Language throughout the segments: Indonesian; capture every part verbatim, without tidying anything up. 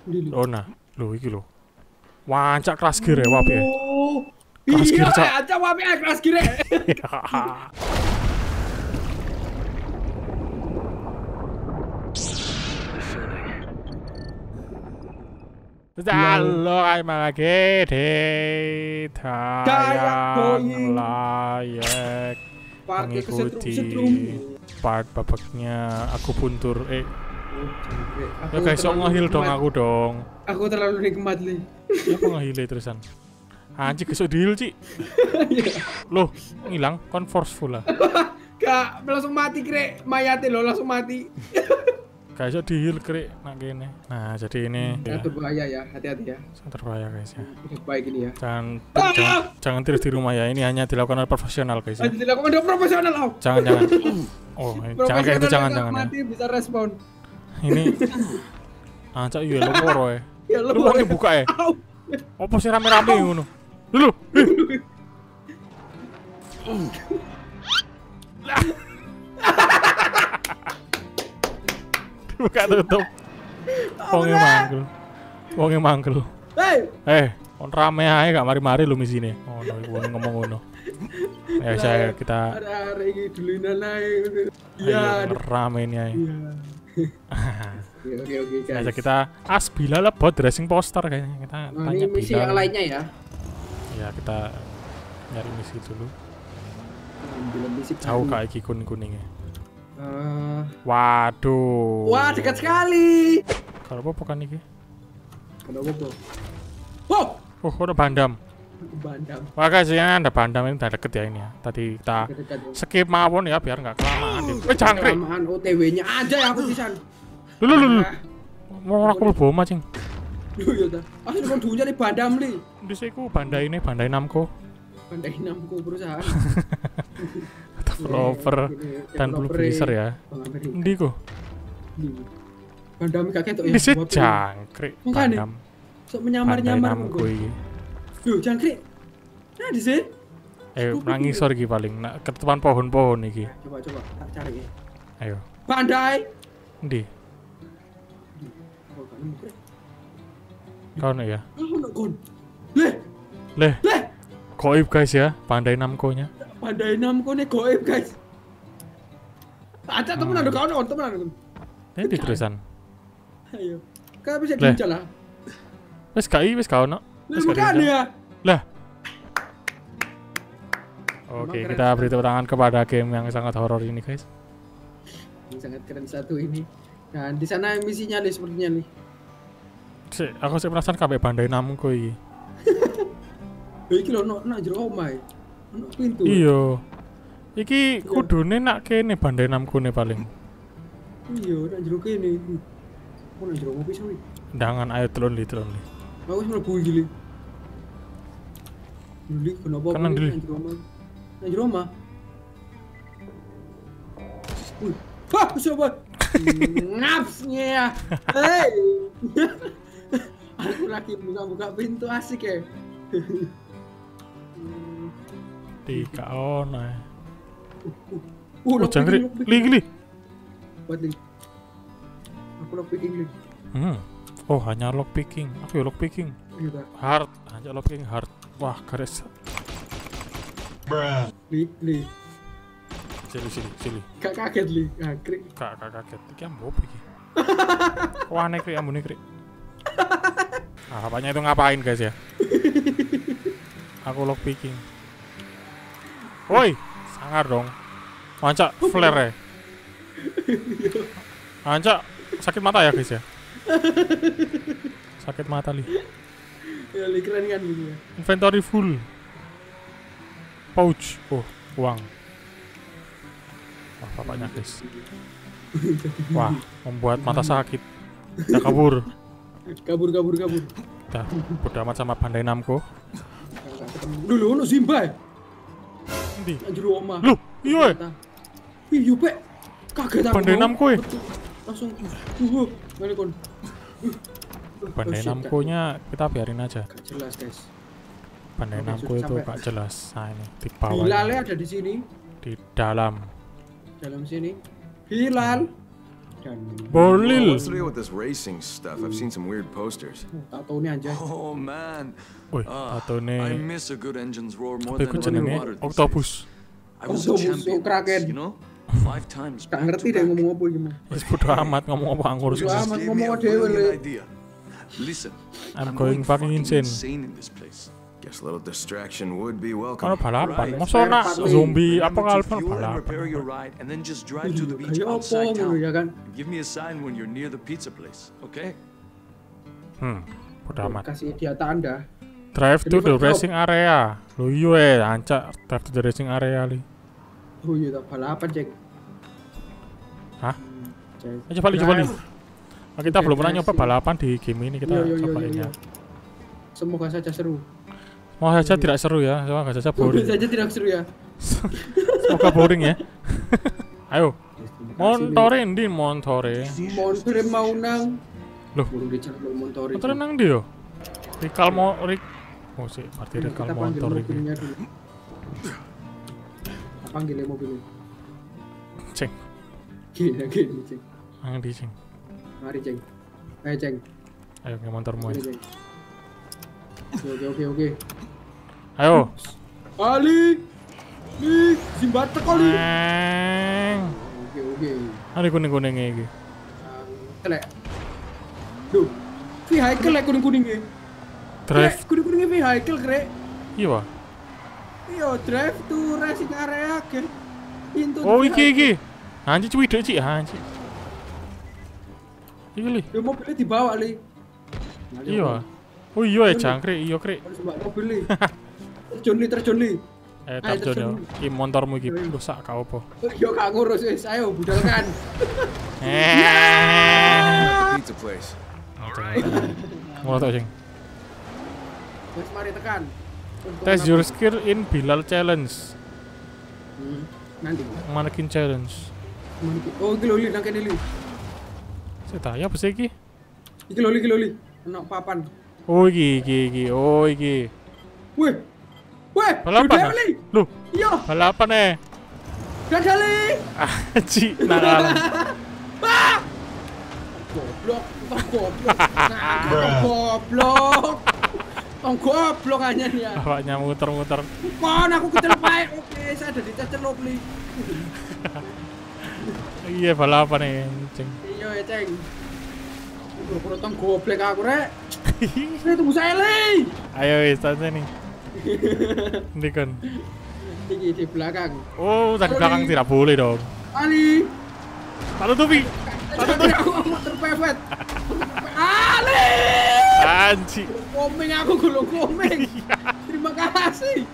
Oh nah, lho iki lho. Wancak kelas gear ya wape. Kelas gear cak. Iya, aja wape kelas gear. Halo, kembali lagi di Tayang Layak mengikuti part babaknya aku puntur eh ya guys, so ngehil dong aku dong. Aku terlalu nikmat li. Apa ngehil terusan? Anjir kesuk dihil Ci. Loh, ngilang kon forceful lah. Gak, langsung mati krek, mayate lo langsung mati. Gak iso dihil krek nak kene. Nah, jadi ini ya, berbahaya ya, hati-hati ya. Sangat berbahaya guys ya. Baik ini ya. Jangan ah! jangan, jangan tidur di rumah ya. Ini hanya dilakukan oleh profesional guys ya. Hanya dilakukan oleh profesional. Oh. Jangan jangan. Oh, jangan kayak itu jangan jangan mati ya. Bisa respon. Ini ancak iya lo poro ya. Ya lu mau dibuka ya. Apa sih rame-rame ngono? Lho. Buka tutup. Wonge manggel. Wonge manggel. Hei. Eh, on rame ae gak mari-mari lu misine. Oh, wong ngomong ngono. Ya saya kita ada iki dulinan ae. Iya, rame ini ae. Oke oke oke guys. Nah, kita Asbila lebot dressing poster kayaknya. Kita nah, tanya ini misi Bilal. yang lainnya ya. Ya, kita nyari misi dulu. Ambil misi jauh kak iki kuning-kuningnya. Uh, Waduh. Wah, dekat sekali. Kalau apa bukan iki? Kalau apa? Oh, oh, ada bandam. Bandam. Wah guys, ya ada bandam ini udah deket ya ini ya. Tadi kita deket, deket, skip mawon ya biar nggak kelamaan. Eh jangkrik. Kelamaan O T W-nya aja ya aku pisan. Lulu lulu. Mau aku lebih macing. Lho ya ta. Asli kon dunya di bandam li. Di siku Bandai ini Bandai Namco. Bandai Namco perusahaan. Developer dan publisher ya. Endi kok? Bandam kakek tok ya. Di situ jangkrik. Bandam. Sok menyamar-nyamar kok iki. Lho, jangkrik. Nah, di sini. Eh, nangis iki paling nak ketupan pohon-pohon iki. Coba coba tak cari ya. Ayo. Bandai. Endi? Kau ya? Leh. Leh. Leh. Goib guys ya, Bandai Namco-nya. Bandai Namco nih goib guys. Ada temen ada kau nonton temen ada. Ini di terusan. Ayo. Kau bisa diuncal lah. Wes kai, wes kau no. Wes bukan ya. Lah. Oke, kita beri tepuk tangan kepada game yang sangat horor ini guys. Yang sangat keren satu ini. Dan di sana misinya nih sepertinya nih. Si, aku sih penasaran kabeh Bandai Namco iki. Iki lho nak nak jero omahe. Ono pintu. Iya. Iki kudune nak kene Bandai Namco ne paling. Iya, nak jero kene. Ono nak jero opo pisan iki? Ndangan ayo telon li telon li. Aku wis mlebu iki li. Li kenapa kan nang jero omah? Nang jero omah. Wih. Hah, siapa? Ngapsnya. Hei. Aku lagi buka-buka pintu asik ya. Tiga ono. Uh, oh, jangkrik. Li li. Buat li. Aku lock picking li. Hmm. Oh, hanya lock picking. Aku ya lock picking. Iya. Hard, hanya lock picking hard. Wah, garis. Bruh. Li li. Sili sili sili. Gak kaget li, jangkrik. Gak gak kaget. Iki ambop iki. Wah, nek krik ambune krik. Ah, bapaknya itu ngapain guys ya? Aku lock picking. Woi, sangar dong. Mancak flare. Mancak sakit mata ya guys ya? Sakit mata li. Ya li keren kan gitu ya. Inventory full. Pouch. Oh, uang. Wah, bapaknya guys. Wah, membuat mata sakit. Udah kabur. Kabur kabur kabur. Udah bodo amat sama Bandai Namco. Dulu ono Simba. Endi? Jero omah. Loh, iya. Iya, Pak. Kaget aku. Bandai Namco ya? Langsung uh, ngene kon. Bandai Namco-nya kita biarin aja. Gak jelas, guys. Bandai Namco itu gak jelas. Nah, ini di bawah. Hilalnya ada di sini. Di dalam. Dalam sini. Hilal. Bolil. What's the deal with this racing stuff? I've seen some weird posters. Tato ini anjay. Oh man. Wih, Ah, tatone I miss a good engine's roar more apa iku than jenenge? water these Octopus. days. I was a Octopus, champion, oh, Kraken. you know? Five times. Gak back ngerti to deh back. ngomong apa iki mah. Wis bodo amat ngomong apa ngurus. Bodo Just amat gave ngomong me a dhewe, brilliant Le. idea. Listen, I'm going fucking insane. insane in this place. Guess a little distraction would be welcome. Ono balapan. Right. Mosok nak Balapan. zombie Remember apa to kalpon fuel and balapan. repair your ride, and then just drive to the beach Kayak apa outside ngono ya town. kan? Give me a sign when you're near the pizza place, okay? Hmm, bodo amat. Kasih dia tanda. Drive to the Deliver racing area. Lho iya eh, ancak drive to the racing area li. Oh iya tak balapan, Cek. Hah? Cek. Ayo coba li, coba li. Drive. Nah, kita belum pernah nyoba Racing. balapan di game ini, kita Iya, iya, iya, cobain iya, ya. iya. Semoga saja seru. Mau saja tidak seru ya, semoga saja Semoga boring. saja tidak seru ya. Semoga boring ya. Ayo, montore ndi montore? Montore mau nang. Loh. Burung dicat lo montore. Montore nang ndi yo? Rikal mo rik. Oh sih, berarti rikal Kita panggil motor iki. mobilnya dulu. Kita panggil ya mobilnya. Ceng, Gini, gini, Ceng. nang ndi ceng? Mari, Ceng. Ayo, Ceng. Ayo ke motormu Mari, ya. Ceng. Oke, oke, oke, oke. Ayo. Ali. Nih, simbat teko li. Neng. Oke, oke. Ada kuning-kuning iki. Telek. Duh. Vehicle ya kuning-kuningnya. Drive. Kuning-kuningnya vehicle, Krek. Iya, Pak. Iya, drive to racing area, ke. Into Oh, the iki vehicle. iki. Anjir cuy, dek cik, anjir. Iki li. Ya mobilnya dibawa, li. Iya. Oh iya ya jangkrik, iya krik. Harus bawa mobil, li. Terjun, li, terjun, li. Eh, Ayo, terjun yo. terjun. Iki motormu iki rusak kau apa? Yo, gak ngurus, wis. Ayo, budalkan. Eh. Pizza place. Ngono tok sing. Wes, mari tekan. Untuk Test anak- your skill in Bilal challenge. Hmm, nanti. Mannequin challenge. Mana iki? Oh, iki lho, li, nang kene, li. Saya tanya apa sih iki? Iki lho, li, iki lho, li. Enak papan. Oh iki iki iki. Oh iki. Weh. Weh, Balapan. sudah, ah? li. Loh, Iya, balapan eh. dadah, li. Aji nakal. Goblok, tong goblok. Nah, tong goblok. Tong goblok aja nih ya. Awaknya muter-muter. Kon aku kecelup ae. Oke, saya ada dicelup li. Iya balapan eh, ceng. Iya ya, Ceng. Bro, tong goblok aku rek. Saya tunggu saya li. Ayo wis tanya nih. Ndi kan. Iki di belakang. Oh, tadi belakang tidak boleh dong. Ali. Taruh topi. Tapi aku mau terpepet. Ali. Anji. Komeng aku gulung komeng. Terima kasih.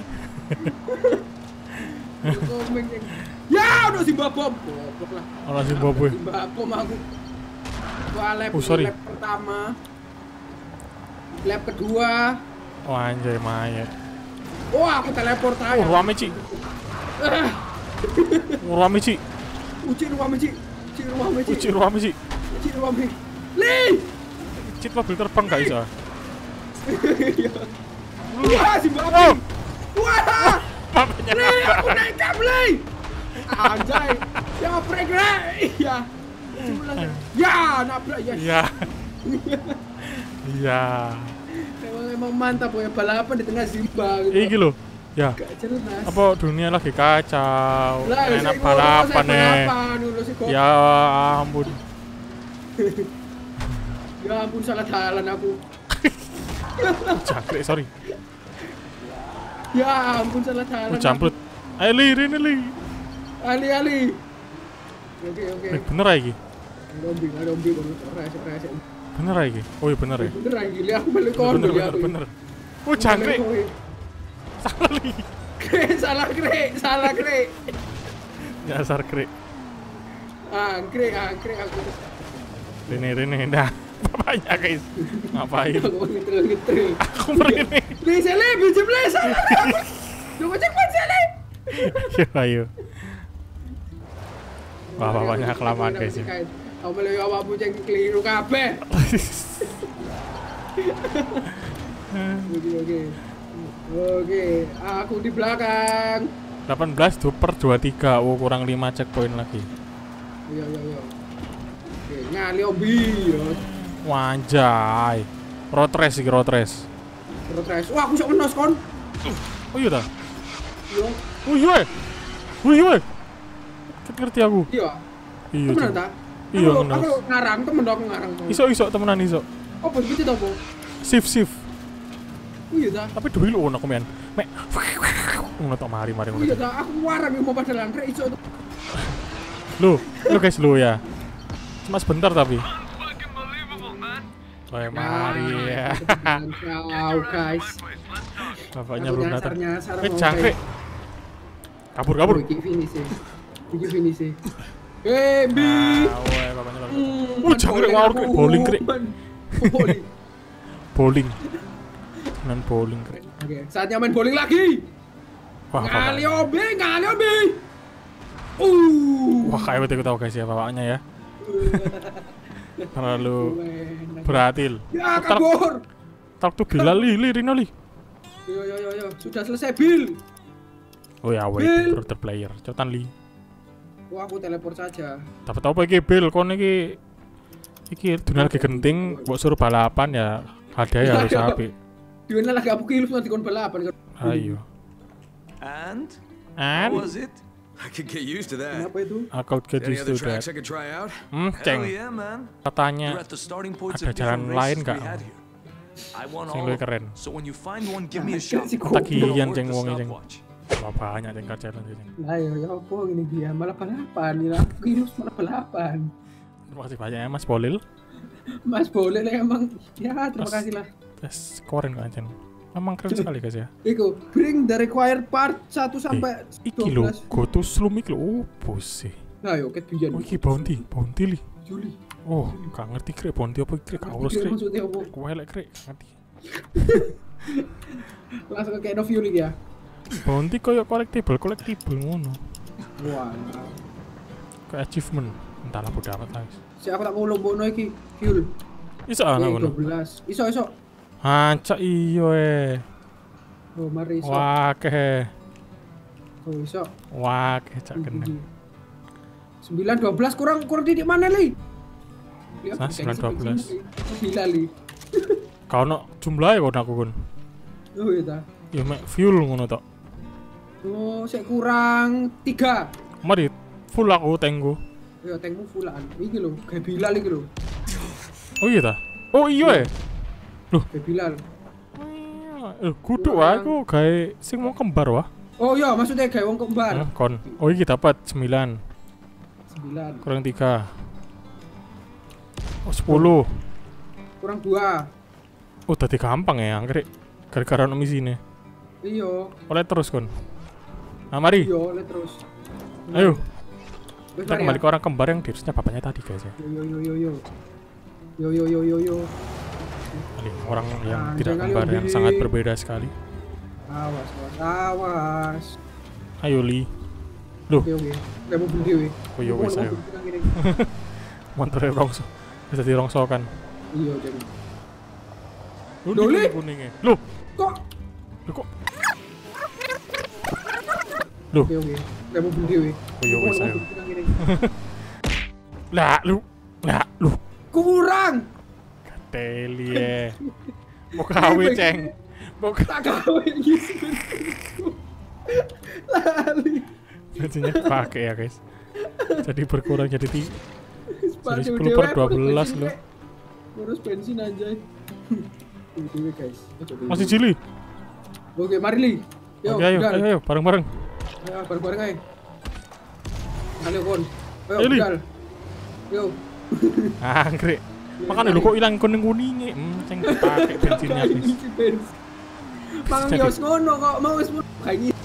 Komeng. Ceng. Ya, udah Simba bom. Goblok lah. Ora sing bobo. Simba bom aku. Gua lap, Oh, sorry. lap pertama. Lap kedua. Oh anjay mayat. Wah, aku teleport aja. Oh, rame Ci. Ah, Oh, rame Ci. uci ruang Ci. Uci ruang Ci. Uci rame Ci. Uci ruang Ci. Li. Cit mobil terbang gak bisa. Wah, Simba Oh, bom. Wah. papanya Li, aku naik kam, Li. Anjay. Ya, break, Li. Iya. Ya, nabrak ya. Iya. Iya. Emang emang mantap ya balapan di tengah Simba gitu. Iki lho. Ya. Gak jelas. Apa dunia lagi kacau. Lah, Enak saya balapan ngurus, saya nih. balapan, ngurus si goblok. Ya ampun. Ya ampun, salah jalan aku. Jangkrik, sorry. Ya ampun, salah jalan. Oh, jambrut. Ayo li, rene li. Ali ali. Oke oke. Eh, bener ya iki? Dombi, dombi, rese rese. Bener ya iki? Oh iya bener ya. Bener lagi, li aku balik Bener kondo bener ya. bener. bener. Oh jangkrik. Salah li. Salah kre, salah kre. Nyasar krik. Angkrik, angkrik aku. Rene rene dah. Bapaknya guys. Ngapain? Aku ngetril ngetril. Aku merene. Li sele, biji beli salah. Coba cepat sele. Ayo ayo. Wah bapaknya kelamaan guys ya. Kamu melu awakmu ceng keliru kabeh. Oke oke. Oke, aku di belakang. delapan belas per dua puluh tiga. Oh kurang lima checkpoint lagi. Iya iya iya. Ngali obi yo. Wanjay. Road race iki, road race. Road race. Wah, aku sok ngenos kon. Oh iya ta? Yo. Oh iya. Oh iya. Ket ngerti aku. Iya. Iya. Temenan Cuk. ta? Iya, Aku- ngenos. Aku ngarang temen aku ngarang. Iso-iso temenan iso. Apa gitu to, Bu? Shift shift. Iya ta. Tapi duwe lu ono komen. Mek. Ngono tok mari-mari ngono. Iya ta, aku warang yo mau padahal rek iso. Lu, lu guys lu ya. Cuma sebentar tapi. Wah, mari ya. Kau guys. Bapaknya Aku belum datang. nyasar-nyasar Eh, mau jangkrik. Kabur, kabur. Oh, iki finish e. Iki finish e. Eh, Bi. Ah, weh, bapaknya baru. Hmm, Oh, jangkrik ngawur krik bowling krik. Bowling. Bowling. Non bowling krik. Oke, saatnya main bowling lagi. Wah, Ngali bapaknya. obe, ngali obe. Uh. Wah, kayak betul tahu guys ya bapaknya ya. Terlalu beratil. Ya, Talk- kabur. Talk to Bilal li, li, Rino li. Yo yo yo yo, sudah selesai Bill. Oh ya, wait, Bil. brother player. Cepetan li. Wah, aku teleport saja. Dapat apa iki Bill? Kon iki iki dunia lagi genting, mbok suruh balapan ya. Hadiah harus apik. Diwana lagi aku kilus nanti kon balapan. Ayo. And? And How was it? I could get used to that. Kenapa itu? aku get Any used other to that. tracks I could try out? Hmm, Hell ceng. yeah, man. Katanya We're at the starting points ada of jalan different lain races nggak? we had here. I won Sing all luwih of them. keren. So when you find one, give me a shout. Si Tagihan Don't work ceng the wonge ceng. stopwatch. Wah, banyak ceng challenge ceng. Nah, ya, ya apa gini dia malah balapan, ya aku kilus malah balapan. Terima kasih banyak ya Mas Polil. Mas boleh lah emang. Ya, terima Mas- kasih lah. Tes keren kok ceng. Memang keren sekali guys ya. Iku, bring the required part satu sampai Eh, iki lho, dua belas. go to slum iki lho. Opo sih? Nah, yo ket biyen. Oh, iki bounty, bounty li. Juli. Oh, gak ngerti krek bounty apa krek gak urus Iki krek. maksudnya apa? Aku elek krek, gak ngerti. Langsung ke Kaino View ya. Bounty koyo collectible, collectible ngono. Wah. Kayak achievement. Entahlah bodo amat lah. Siapa tak mau lombokno iki? Fuel. Iso ana Eh, ngono. dua belas. Iso iso. Hancak iyo eh. Oh, mari iso. Wah, ke. Oh, iso. Wah, ke cak kena. sembilan dua belas kurang kurang titik mana li? Lihat, Hah, kayak sembilan dua belas? Gila li. Kau no jumlahnya kau aku kun. Oh iya ta. Ya mek fuel ngono tok. Oh, saya kurang tiga. Mari full aku tengku. Ya tankmu fullan. Iki lho, kayak Bilal iki lho. Oh iya ta? Oh iya eh. Kayak Bilal. Eh, kudu wae aku gawe sing mau kembar wah. Oh iya, maksudnya kayak wong kembar. Hmm, kon. Oh iki dapat sembilan sembilan. kurang tiga. Oh sepuluh. Kurang dua. Oh tadi gampang ya anggrek. Gara-gara ono misine. Iya. Oleh terus kon. Nah mari. Iya, lihat terus. Ayo. Wes, Kita mari kembali ya. ke orang kembar yang dirusnya bapaknya tadi guys ya. Yo yo yo yo yo. Yo yo yo yo yo. Kali orang yang Ah, tidak jangan kembar yang lebih. sangat berbeda sekali. Awas, awas, awas. Ayo Li. Loh, Oke oke. Kayak mobil dhewe. oh iya wes Mobil- ayo. mobil bilang gini. Montore rongso. Bisa dirongsokan. Iya, jadi. Loh, Doli? ini kuningnya. Loh, Kok? loh kok. Loh, Oke oke. Kayak mobil dhewe. oh iya wes Mobil ayo. bilang gini. Lah, lu. Lah, lu. Kurang. Teli ya. Mau kawe ceng. Mau Tak gawe iki. Lali. gajinya pakai ya guys. Jadi berkurang jadi tiga. Sepatu sepuluh per dhewe, dua ngurus belas bensin, loh. Rek. Ngurus bensin anjay. Ini dhewe guys. Masih cili. Oke, mari li. Yo, Oke ayo, Bilal. ayo, ayo, bareng-bareng. Ayo, bareng-bareng ayo. Ayo, kon. Ayo, Ayo, Li. Bilal. Yo. Anggrek. Makanya lu kok hilang kuning-kuningnya. Hmm, ceng pakai bensinnya habis. Isi bensin. Mang Jadi- Yos ngono kok mau wis mun kayak gini.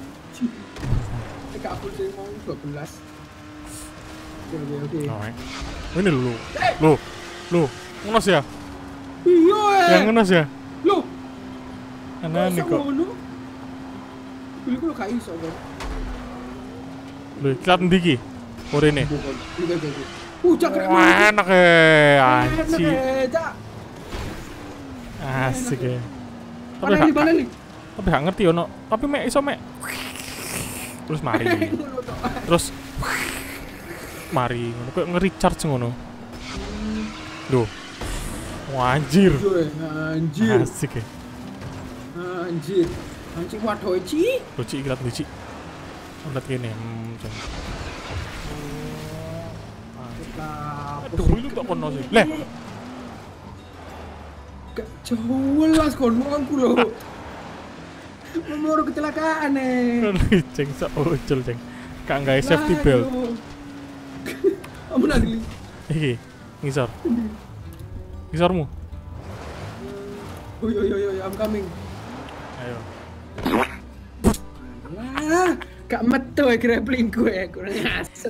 Eka aku sih mau dua belas. Oke, oke, oke. Oh, eh. Oh, ini lu. Lu. Lu. Ngenos ya? Iya, eh. Yang ngenos ya? Loh, Aneh nih kok. ngono? Beli kulo gak iso kok. Lu kita ndi iki? Ore ne. Bukan. Iki iki. Uh, cakrak. Wah, enak eh, anci. Cak. Asik ya. Tapi Mana li, gak, mana li? tapi gak ngerti ono. Tapi mek iso mek. Terus mari. Ngono tok. Terus mari ngono kayak nge-recharge ngono. Duh. Wah, anjir. Joy, anjir. Asik ya. Anjir. Anjir waduh Ci. Lucu iklat lucu. Lihat gini. Hmm, jeng. Aduh, lu tak kono sih. Leh. Gak jelas kono aku lho. Nomor kecelakaan nih. Ceng sok ucul ceng. Kak nggak safety belt. Amun lagi. Iki, ngisor. Ngisormu. Oh yo yo yo, I'm coming. Ayo. Wah, gak metu ya grappling gue, kurang asem.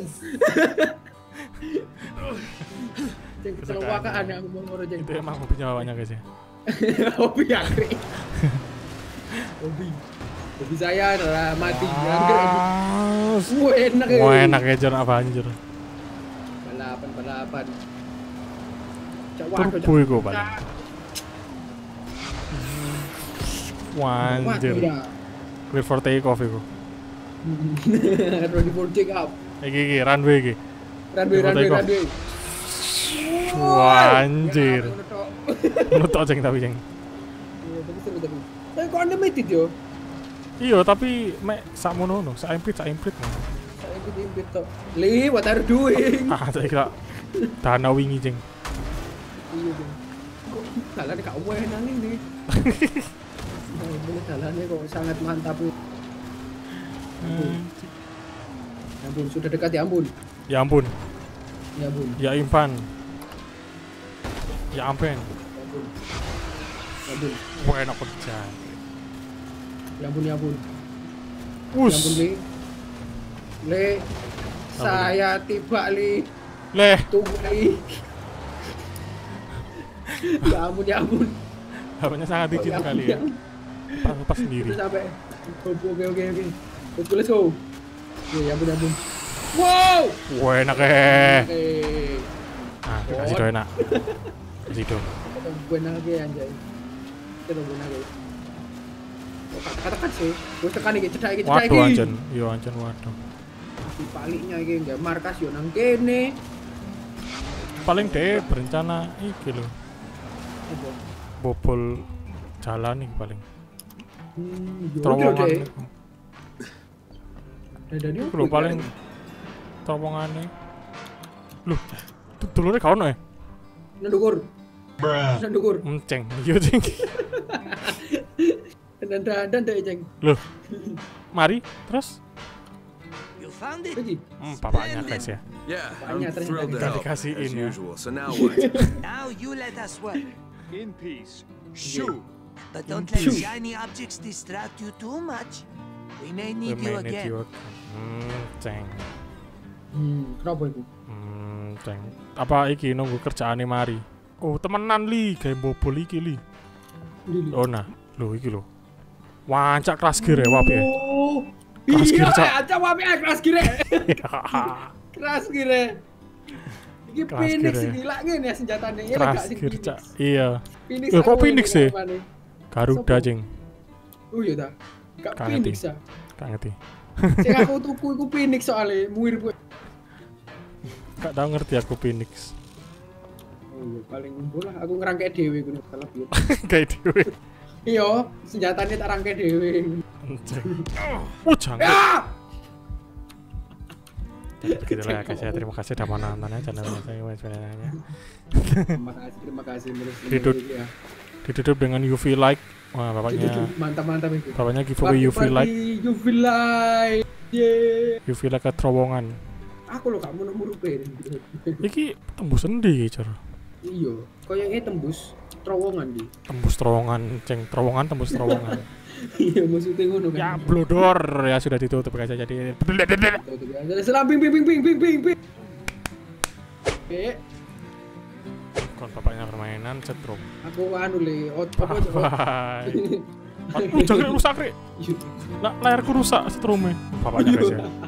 Ceng kecelakaan aku mau ngoro ceng. Itu emang hobinya bapaknya guys ya. Hobi akhir. Hobi. Hobi saya adalah mati angker. Wah enak ya. Wah enak ya Jor, apa anjir. Balapan balapan. Turbo iku paling. Wah anjir. Clear for take off iku. Ready for take up. Iki iki runway iki. Runway runway runway. Wah anjir. Nutuk ceng tapi ceng. Iya tapi seru tapi. Tapi kok unlimited yo? Iya tapi mek sakmono no, sak imprit sak imprit no. Sak imprit imprit tok. Li, what are you doing? Ah, saya kira dana wingi ceng. Iya dong. Kok jalannya gak enak ini? Oh, boleh jalannya kok sangat mantap. Hmm. Ya ampun, sudah dekat ya ampun. Ya ampun. Ya ampun. Ya Impan. Ya ampen. Ya ampun. Ya ampun. Wah enak kerja. Ya ampun, ya ampun. Us. Ya ampun, Li. Le. Saya tiba, Li. Leh. Tunggu, Li. Ya ampun, ya ampun. Hapanya sangat licin Ya sekali ya. Pas pas sendiri. Terus sampai. Oke, oke, oke, oke. Let's go, let's go. Oke, ya ampun, ya ampun. Wow. Wah enak eh. Oke. Nah, kasih do enak. Kasih do. Gue lagi anjay. Kita gue lagi. Katakan sih, gue tekan iki cedak iki cedak iki. Waduh anjen, yo anjen waduh. Dipaliknya iki enggak markas yo nang kene. Paling deh berencana iki lho. Bobol jalan nih paling. Hmm, Terowongan. Dadane Iku lho paling terowongane. Loh, dulure gak ono ya? Ndukur. Bruh. Ndukur. Menceng, iya ceng. Dan dan dan deh ceng. Loh. Mari, terus You found it? Lagi. hmm, bapaknya guys ya. Yeah, Banyak I'm ternyata thrilled to kita help, dikasihin as ya. usual. So now what? Now you let us work. In peace. Shoot. But don't let shiny objects distract you too much. We may We need you may need again. you again. Hmm, ceng. Hmm, kenapa itu? Hmm, ceng. Apa iki nunggu kerjaane mari? Oh, temenan li, gawe bobol iki li. Oh nah, lho iki lho. Wancak kelas gear ya, wap ya. Oh. Keras Iya, gear, Cak. aja wae keras gire. Keras gire. Iki Keras Phoenix gear ya. gila ngene ya senjatane. Iya Keras gak sih gear, Phoenix? Cak. Iya. Phoenix. Loh, kok aku Phoenix ini sih? namanya. Garuda, Sopo? ceng. Oh iya ta. Gak Gak Phoenix ngerti. ya. Gak ngerti. Sing aku tuku iku Phoenix soalnya muir gue. Gak tau ngerti aku Phoenix. Oh iya paling ngumpul lah aku ngerangkek dhewe gue kalau piye. Kayak dewe. Iya, senjatanya tak rangkek dhewe. Ceng. Oh, jangan. Ya! Begitulah ya guys ya, terima kasih sudah menonton ya channelnya saya sebenarnya. Terima kasih, terima kasih terus. Ditutup. Ya. Ditutup dengan U V light. Wah, bapaknya Mantap-mantap itu. bapaknya giveaway U V light. U V light. Yeah. U V light ke terowongan. Aku lo kamu nomor rupiah. Iki tembus endi, Cor? Iya, koyoknya tembus terowongan di. Tembus terowongan, ceng terowongan tembus terowongan. Iya, maksudnya ngono kan. Ya blodor ya sudah ditutup guys ya, jadi Jadi selam ping ping ping ping ping ping ping. Eh, kon bapaknya permainan setrum. aku anu le, ot apa coba. Bye. Aduh, jangan rusak, Rek. Iya. Lah, layarku rusak setrume. Bapaknya guys ya.